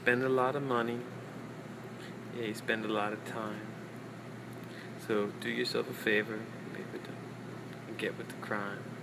spend a lot of money. Yeah, you spend a lot of time. So do yourself a favor, and get with the crime.